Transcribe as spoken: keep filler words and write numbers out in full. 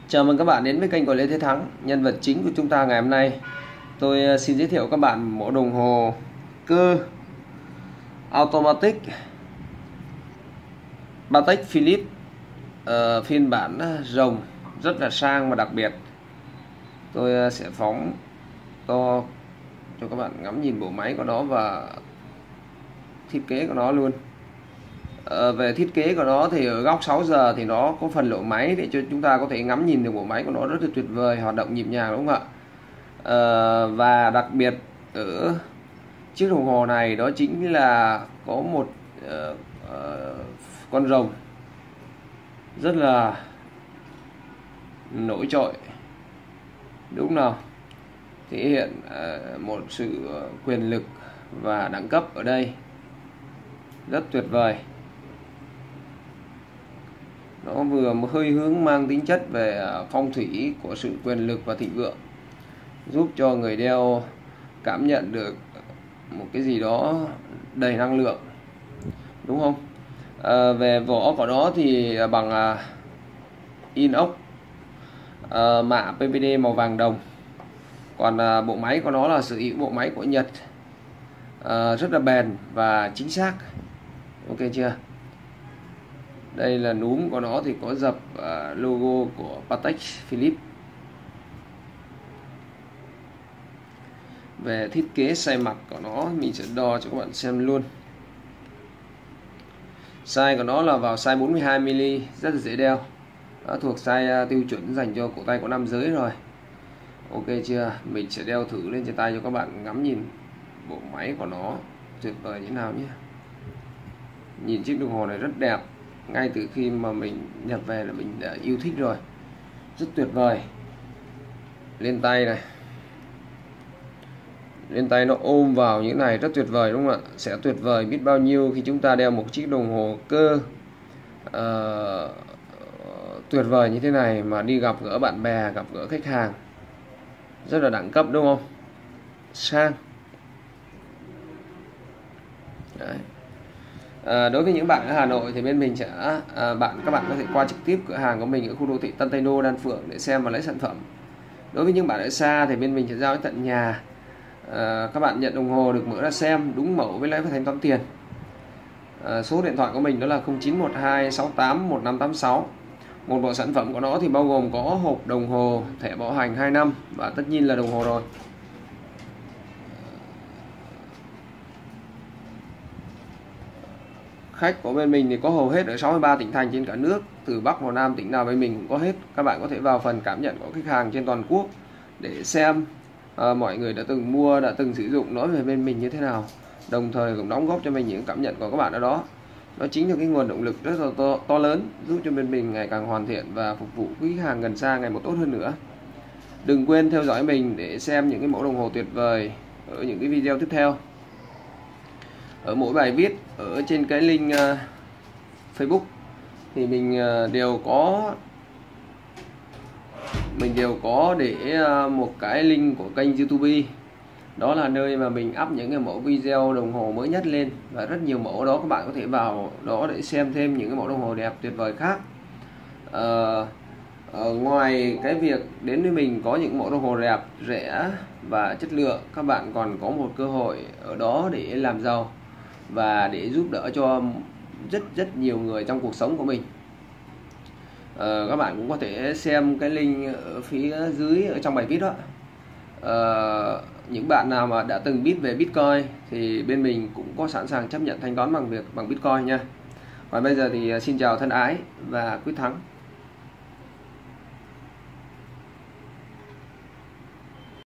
Chào mừng các bạn đến với kênh của Lê Thế Thắng. Nhân vật chính của chúng ta ngày hôm nay, tôi xin giới thiệu các bạn mẫu đồng hồ cơ automatic Patek Philippe uh, phiên bản rồng, rất là sang và đặc biệt. Tôi sẽ phóng to cho các bạn ngắm nhìn bộ máy của nó và thiết kế của nó luôn. À, về thiết kế của nó thì ở góc sáu giờ thì nó có phần lỗ máy để cho chúng ta có thể ngắm nhìn được bộ máy của nó rất là tuyệt vời, hoạt động nhịp nhàng, đúng không ạ? À, và đặc biệt ở chiếc đồng hồ này đó chính là có một uh, uh, con rồng rất là nổi trội, đúng nào, thể hiện uh, một sự quyền lực và đẳng cấp ở đây rất tuyệt vời. Nó vừa hơi hướng mang tính chất về phong thủy của sự quyền lực và thịnh vượng, giúp cho người đeo cảm nhận được một cái gì đó đầy năng lượng, đúng không? À, về vỏ của nó thì bằng inox, à, mạ pê vê đê màu vàng đồng. Còn à, bộ máy của nó là sử dụng bộ máy của Nhật, à, rất là bền và chính xác. Ok chưa? Đây là núm của nó thì có dập uh, logo của Patek Philippe. Về thiết kế size mặt của nó mình sẽ đo cho các bạn xem luôn. Size của nó là vào size bốn mươi hai mi li, rất là dễ đeo. Nó thuộc size uh, tiêu chuẩn dành cho cổ tay của nam giới rồi. Ok chưa? Mình sẽ đeo thử lên trên tay cho các bạn ngắm nhìn bộ máy của nó tuyệt vời như thế nào nhé. Nhìn chiếc đồng hồ này rất đẹp. Ngay từ khi mà mình nhập về là mình đã yêu thích rồi, rất tuyệt vời. Lên tay này, lên tay nó ôm vào như thế này rất tuyệt vời, đúng không ạ? Sẽ tuyệt vời biết bao nhiêu khi chúng ta đeo một chiếc đồng hồ cơ uh, tuyệt vời như thế này mà đi gặp gỡ bạn bè, gặp gỡ khách hàng, rất là đẳng cấp, đúng không? Sang. Đấy. À, đối với những bạn ở Hà Nội thì bên mình sẽ à, bạn các bạn có thể qua trực tiếp cửa hàng của mình ở khu đô thị Tân Tây Đô, Đan Phượng để xem và lấy sản phẩm. Đối với những bạn ở xa thì bên mình sẽ giao đến tận nhà. À, các bạn nhận đồng hồ được mở ra xem đúng mẫu với lại phải thanh toán tiền. À, số điện thoại của mình đó là không chín một hai sáu tám một năm tám sáu. Một bộ sản phẩm của nó thì bao gồm có hộp đồng hồ, thẻ bảo hành hai năm và tất nhiên là đồng hồ rồi. Khách của bên mình thì có hầu hết ở sáu mươi ba tỉnh thành trên cả nước, từ Bắc vào Nam tỉnh nào bên mình cũng có hết. Các bạn có thể vào phần cảm nhận của khách hàng trên toàn quốc để xem à, mọi người đã từng mua, đã từng sử dụng nói về bên mình như thế nào, đồng thời cũng đóng góp cho mình những cảm nhận của các bạn ở đó. Đó chính là cái nguồn động lực rất là to, to lớn, giúp cho bên mình ngày càng hoàn thiện và phục vụ quý khách hàng gần xa ngày một tốt hơn nữa. Đừng quên theo dõi mình để xem những cái mẫu đồng hồ tuyệt vời ở những cái video tiếp theo. Ở mỗi bài viết ở trên cái link uh, Facebook thì mình uh, đều có mình đều có để uh, một cái link của kênh YouTube. Đó là nơi mà mình up những cái mẫu video đồng hồ mới nhất lên, và rất nhiều mẫu đó các bạn có thể vào đó để xem thêm những cái mẫu đồng hồ đẹp tuyệt vời khác. Uh, uh, ngoài cái việc đến với mình có những mẫu đồng hồ đẹp, rẻ và chất lượng, các bạn còn có một cơ hội ở đó để làm giàu và để giúp đỡ cho rất rất nhiều người trong cuộc sống của mình. À, các bạn cũng có thể xem cái link ở phía dưới ở trong bài viết đó. À, những bạn nào mà đã từng biết về Bitcoin thì bên mình cũng có sẵn sàng chấp nhận thanh toán bằng việc bằng Bitcoin nha. Còn bây giờ thì xin chào thân ái và quyết thắng.